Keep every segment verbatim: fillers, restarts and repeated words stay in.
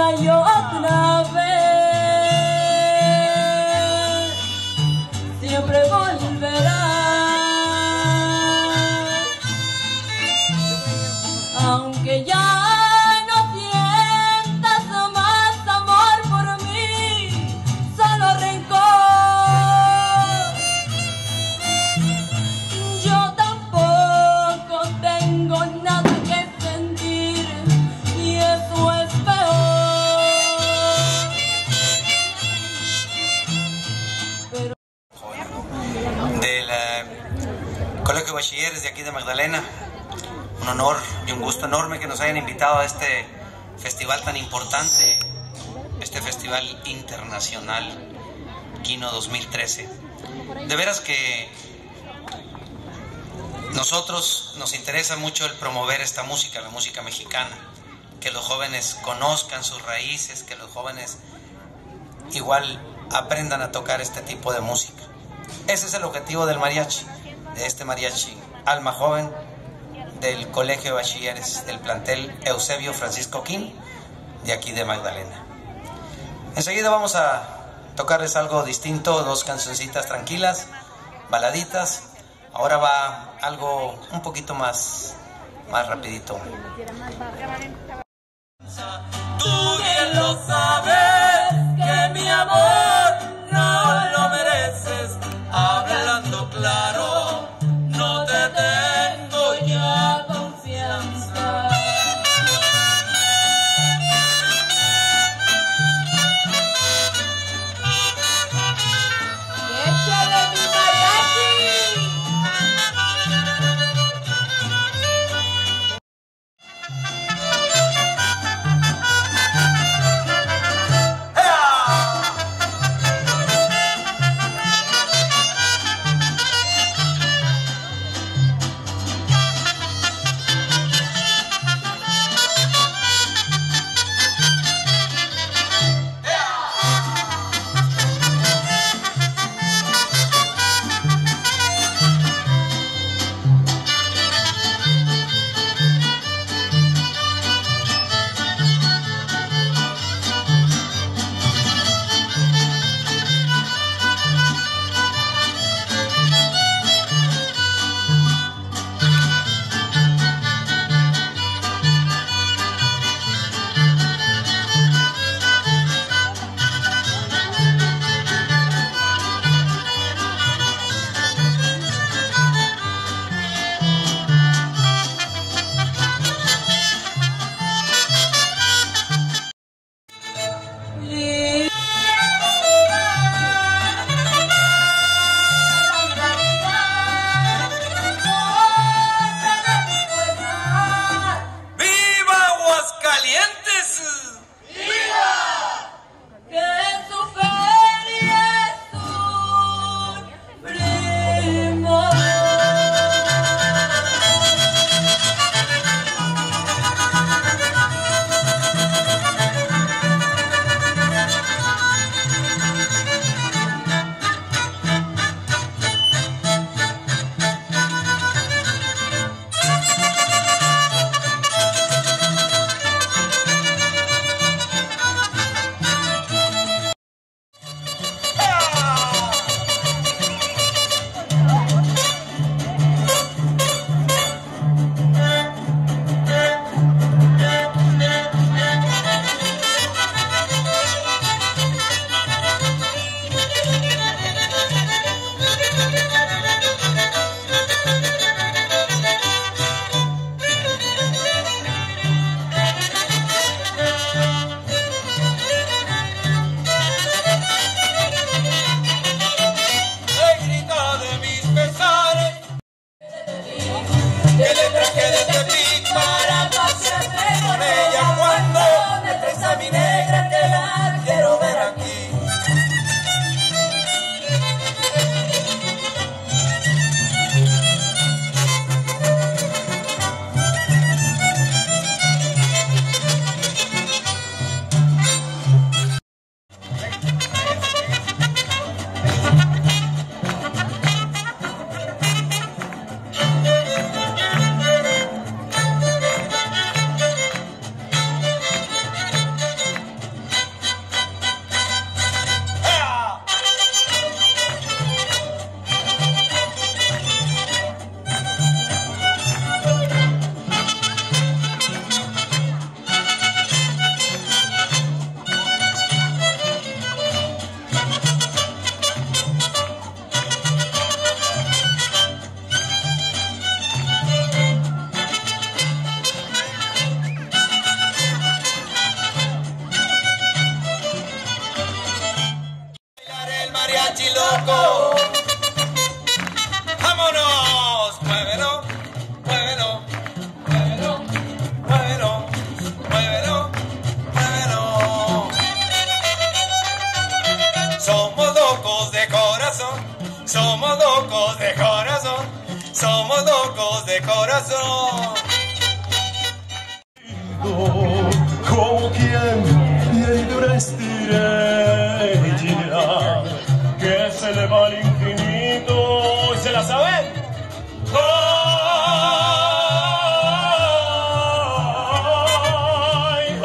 una y otra vez, siempre volverás, aunque ya no sientas más amor por mí, solo rencor. Yo tampoco tengo nada que sentir y eso es peor. Pero... Del eh, Colegio de Bachilleres de aquí de Magdalena, un honor y un gusto enorme que nos hayan invitado a este festival tan importante, este festival internacional Kino dos mil trece. De veras que nosotros nos interesa mucho el promover esta música, la música mexicana, que los jóvenes conozcan sus raíces, que los jóvenes igual aprendan a tocar este tipo de música. Ese es el objetivo del mariachi, de este mariachi Alma Joven del Colegio de Bachilleres del plantel Eusebio Francisco King de aquí de Magdalena. Enseguida vamos a tocarles algo distinto, dos cancioncitas tranquilas, baladitas. Ahora va algo un poquito más, más rapidito. Tú bien lo sabes que mi amor no lo mereces, hablando claro, no te tengo ya confianza. Y échale mi mariachi. corazón. Como quien pierde una estrella que se eleva al infinito. ¿Se la saben? ¡Ay,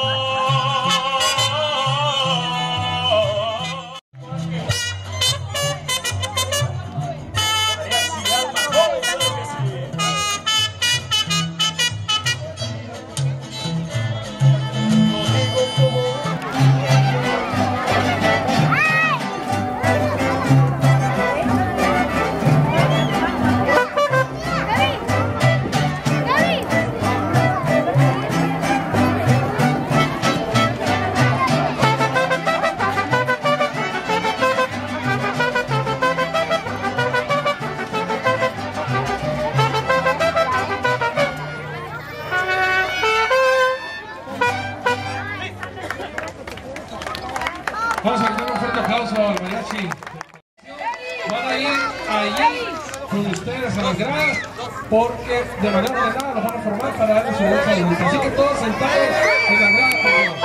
Vamos a dar un fuerte aplauso al mariachi. Van a ir allí con ustedes a las gradas porque de manera ordenada los van a formar para darles su voz adulta. Así que todos sentados en la grada, por favor.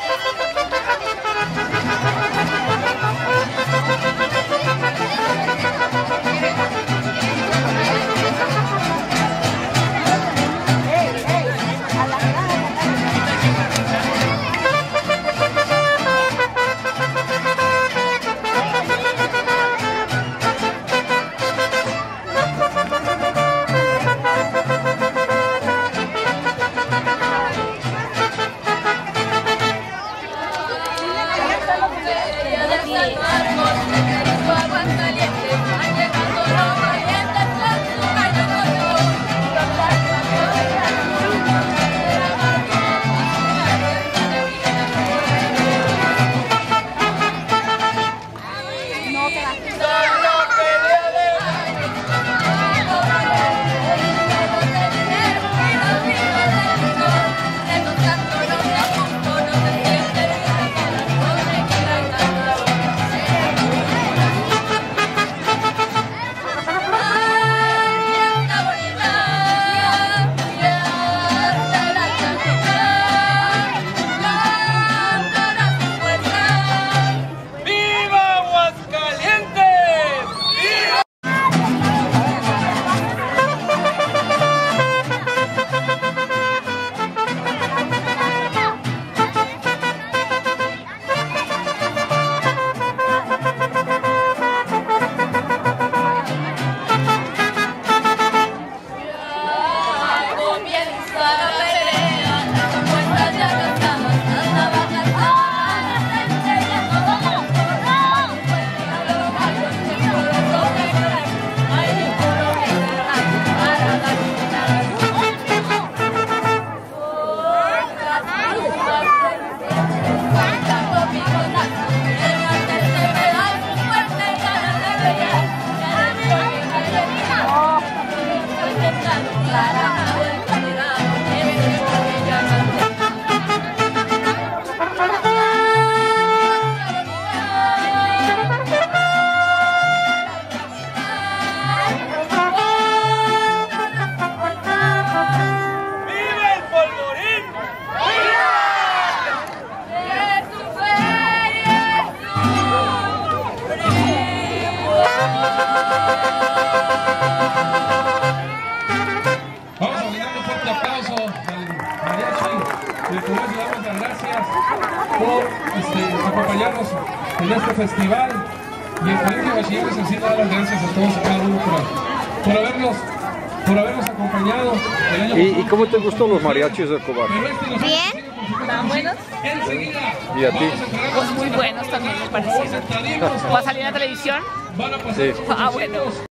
por este, acompañarnos en este festival, y el Colegio de Bachilleres así da las gracias a todos y cada uno por, por habernos por habernos acompañado el año ¿Y, ¿Y cómo te gustó los mariachis de Cobar? Bien, estaban buenos. ¿Y a ti? Pues muy buenos también me parecieron. ¿Va a salir en la televisión? Sí. Ah, bueno.